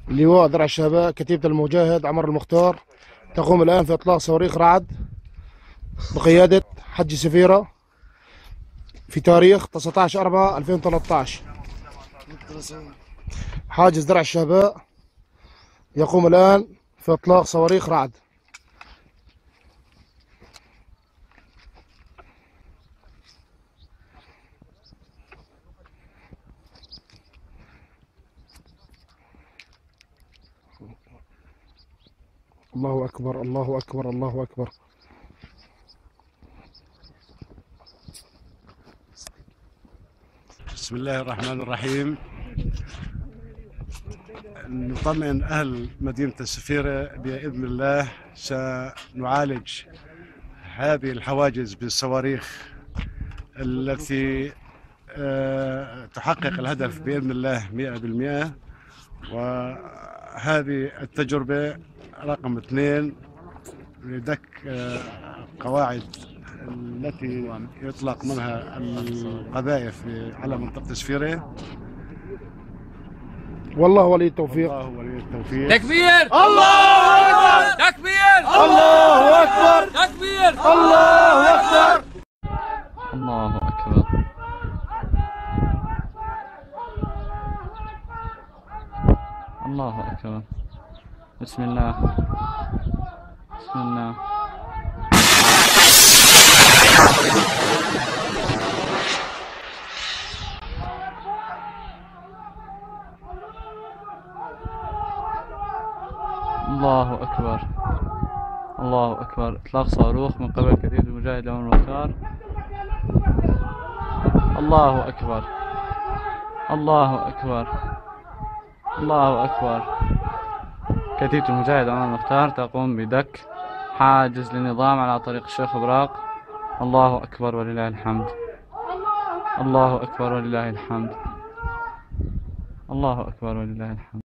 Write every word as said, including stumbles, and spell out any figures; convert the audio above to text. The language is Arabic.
لواء درع الشهباء كتيبة المجاهد عمر المختار تقوم الآن في إطلاق صواريخ رعد بقيادة حج سفيرة في تاريخ تسعة عشر أربعة ألفين وثلاثة عشر. حاجز درع الشهباء يقوم الآن في إطلاق صواريخ رعد. الله أكبر الله أكبر الله أكبر. بسم الله الرحمن الرحيم. نطمئن أهل مدينة السفيرة بإذن الله سنعالج هذه الحواجز بالصواريخ التي تحقق الهدف بإذن الله مئة بالمئة. وهذه التجربة رقم اثنين لدك قواعد التي يطلق منها القذائف على منطقة السفيرة. والله ولي التوفيق. الله ولي التوفيق. تكبير! الله أكبر! تكبير! الله أكبر! تكبير! الله أكبر! الله أكبر. الله أكبر. بسم الله بسم الله. الله أكبر الله أكبر. إطلاق صاروخ من قبل كتيبة المجاهد عمر المختار. الله أكبر الله أكبر الله أكبر. كتيبة المجاهد عمر المختار تقوم بدك حاجز للنظام على طريق الشيخ براق. الله أكبر ولله الحمد. الله أكبر ولله الحمد. الله أكبر ولله الحمد.